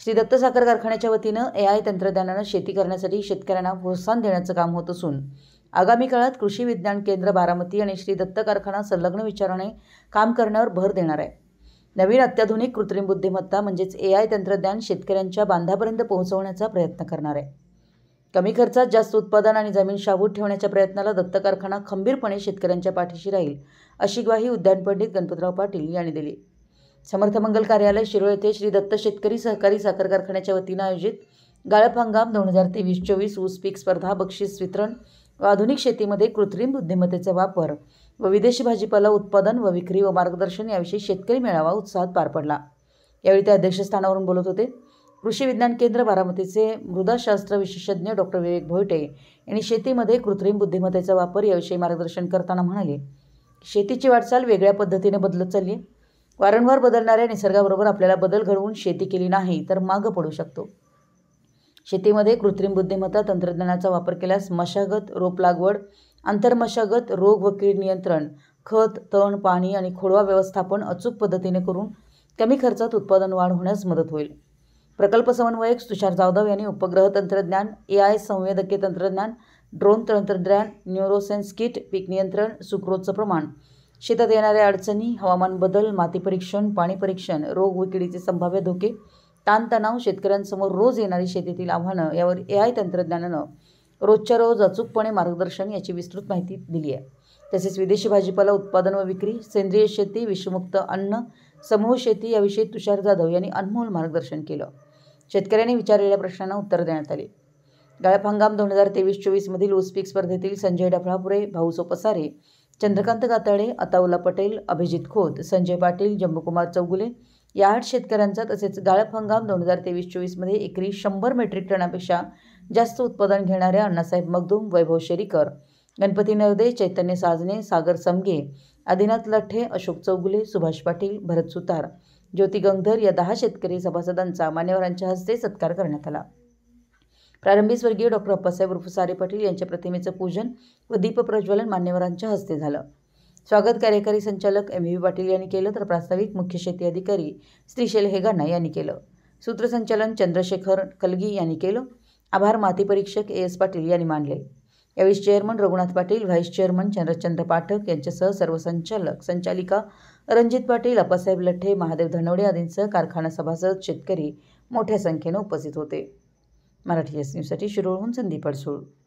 श्री दत्त साखर कारखान्याच्या वतीनं AI तंत्रज्ञानानं शेती करण्यासाठी शेतकऱ्यांना प्रोत्साहन देण्याचं काम होत असून आगामी काळात कृषी विज्ञान केंद्र बारामती आणि श्री दत्त कारखाना संलग्न विचाराने काम करण्यावर भर देणार आहे। नवीन अत्याधुनिक कृत्रिम बुद्धिमत्ता म्हणजेच AI तंत्रज्ञान शेतकऱ्यांच्या बांधापर्यंत पोहोचवण्याचा प्रयत्न करणार आहे। कमी खर्चात जास्त उत्पादन आणि जमीन शाबूत ठेवण्याच्या प्रयत्नाला दत्त कारखाना खंबीरपणे शेतकऱ्यांच्या पाठीशी राहील अशी ग्वाही उद्यान पंडित गणपतराव पाटील यांनी दिली। समर्थ मंगल कार्यालय शिरोळ येथे श्री दत्त शेतकरी सहकारी साखर कारखान्याच्या वतीनं आयोजित गाळप हंगाम 2023-24 ऊस पीक स्पर्धा, बक्षीस वितरण व आधुनिक शेतीमध्ये कृत्रिम बुद्धिमत्तेचा वापर व विदेशी भाजीपाला उत्पादन व विक्री व मार्गदर्शन याविषयी शेतकरी मेळावा उत्साहात पार पडला। यावेळी ते अध्यक्षस्थानावरून बोलत होते। कृषी विज्ञान केंद्र बारामतीचे मृदाशास्त्र विशेषज्ञ डॉक्टर विवेक भोयटे यांनी शेतीमध्ये कृत्रिम बुद्धिमत्तेचा वापर याविषयी मार्गदर्शन करताना म्हणाले, शेतीची वाटचाल वेगळ्या पद्धतीने बदलत चालली आहे। वारंवार बदलणाऱ्या निसर्गाबरोबर आपल्याला बदल घडवून शेती केली नाही तर मागे पडू शकतो। शेतीमध्ये कृत्रिम बुद्धिमत्ता तंत्रज्ञानाचा वापर केल्यास मशागत, रोप लागवड, आंतरमशागत, रोग व कीड नियंत्रण, खत, तण, पाणी आणि खोडवा व्यवस्थापन अचूक पद्धतीने करून कमी खर्चात उत्पादन वाढ होण्यास मदत होईल। प्रकल्प समन्वयक तुषार जाधव यांनी उपग्रह तंत्रज्ञान, AI संवेदकीय तंत्रज्ञान, ड्रोन तंत्रज्ञान, न्यूरोसेन्स किट, पीक नियंत्रण, सुक्रोजचं प्रमाण, शेतात येणाऱ्या अडचणी, हवामान बदल, माती परीक्षण, पाणी परीक्षण, रोग व किडीचे संभाव्य धोके, ताणतणाव, शेतकऱ्यांसमोर रोज येणारी शेतीतील आव्हानं यावर AI तंत्रज्ञानानं रोजच्या रोज अचूकपणे मार्गदर्शन याची विस्तृत माहिती दिली आहे। तसेच विदेशी भाजीपाला उत्पादन व विक्री, सेंद्रिय शेती, विषमुक्त अन्न, समूह शेती याविषयी तुषार जाधव यांनी अनमोल मार्गदर्शन केलं। शेतकऱ्यांनी विचारलेल्या प्रश्नांना उत्तर देण्यात आली। गाळप हंगाम 2023-24 मधील ऊस पीक स्पर्धेतील संजय डफळापुरे, भाऊसो पसारे, चंद्रकांत गाताडे, अताउल्ला पटेल, अभिजित खोत, संजय पाटील, जम्बुकुमार चौगुले या 8 शेतकऱ्यांचा तसेच गाळप हंगाम 2023-24 मध्ये एकरी 100 मेट्रिक टनापेक्षा जास्त उत्पादन घेणाऱ्या अण्णासाहेब मगदूम, वैभव शेरीकर, गणपती नरदे, चैतन्य साजने, सागर समगे, आदिनाथ लठ्ठे, अशोक चौगुले, सुभाष पाटील, भरत सुतार, ज्योती गंगधर या 10 शेतकरी सभासदांचा मान्यवरांच्या हस्ते सत्कार करण्यात आला। प्रारंभी स्वर्गीय डॉक्टर अप्पासाहेब उर्फ सारे पाटील यांच्या प्रतिमेचं पूजन व दीप प्रज्वलन मान्यवरांच्या हस्ते झालं। स्वागत कार्यकारी संचालक MV पाटील यांनी केलं तर प्रास्ताविक मुख्य शेती अधिकारी श्रीशैल हेगाना यांनी केलं। सूत्रसंचालन चंद्रशेखर कलगी यांनी केलं। आभार माती परीक्षक AS पाटील यांनी मानले। यावेळी chairman Raghunath Patil, vice chairman Chandrachandra Pathak यांच्यासह सर्व संचालक, संचालिका, रणजित पाटील, अप्पासाहेब लठ्ठे, महादेव धनवडे आदींसह कारखाना सभासद, शेतकरी मोठ्या संख्येने उपस्थित होते। मराठी न्यूजसाठी शिरोळहून संदीप अडसूळ।